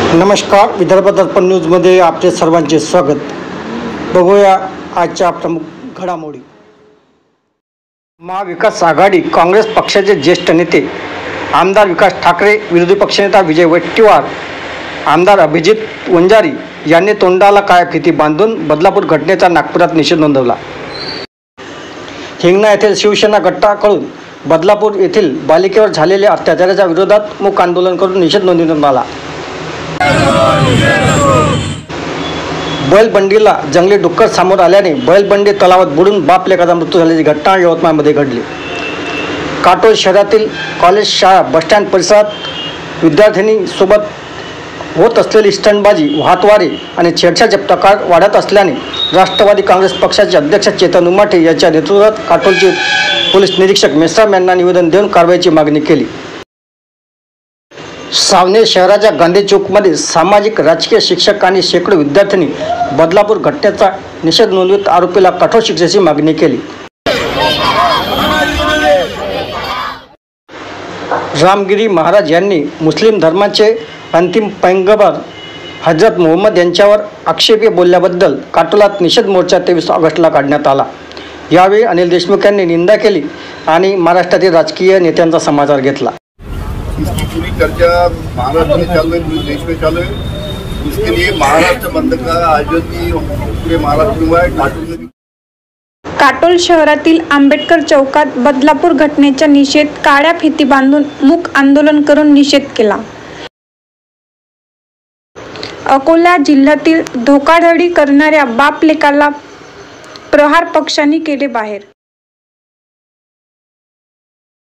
नमस्कार, विदर्भ दर्पण न्यूजमध्ये आपले सर्वांचे स्वागत। बघूया आजच्या प्रमुख घडामोडी। महाविकास आघाडी काँग्रेस पक्षाचे ज्येष्ठ नेते आमदार विकास ठाकरे, विरोधी पक्षनेता विजय वडेट्टीवार, आमदार अभिजित वंजारी यांनी तोंडाला काळ्या फिती बांधून बदलापूर घटनेचा नागपुरात निषेध नोंदवला। हिंगणा येथील शिवसेना गटाकडून बदलापूर येथील बालिकेवर झालेल्या अत्याचाराच्या विरोधात मूक आंदोलन करून निषेध नोंदवण्यात आला। बैलबंडीला जंगली डुक्कर समोर आल्याने बैलबंडी तलावात बुडून बाप लेकाचा मृत्यू झाल्याची घटना यवतमाळमध्ये घडली। काटोल शहरातील कॉलेज, शाळा, बसस्टँड परिसरात विद्यार्थिनींसोबत होत असलेली स्टंटबाजी, वाहतवारी आणि छेडछाडचे प्रकार वाढत असल्याने राष्ट्रवादी काँग्रेस पक्षाचे अध्यक्ष चेतन उमाटे यांच्या नेतृत्वात काटोलचे पोलीस निरीक्षक मेश्राम यांना निवेदन देऊन कारवाईची मागणी केली। सावनेर शहराच्या गांधी चौकमध्ये सामाजिक, राजकीय, शिक्षक आणि शेकडो विद्यार्थ्यांनी बदलापूर घटनेचा निषेध नोंदवत आरोपीला कठोर शिक्षेची मागणी केली। रामगिरी महाराज यांनी मुस्लिम धर्माचे अंतिम पैगंबर हजरत मोहम्मद यांच्यावर आक्षेपी बोलल्याबद्दल काटोलात निषेध मोर्चा 23 ऑगस्टला काढण्यात आला। यावेळी अनिल देशमुख यांनी निंदा केली आणि महाराष्ट्रातील राजकीय नेत्यांचा समाचार घेतला। इसकी पूरी चर्चा महाराष्ट्र में चल रही, पूरे देश में चल रही। इसके लिए महाराष्ट्र बंद का आयोजन भी पूरे महाराष्ट्र में हुआ है। काटोल में काटोल शहरातील आंबेडकर चौकात बदलापूर घटनेचा निषेध काळ्या फिती बांधून मूक आंदोलन करून निषेध केला। अकोला जिल्ह्यातील धोकाधडी करणाऱ्या बाप लेकाला प्रहार पक्षांनी केले बाहेर।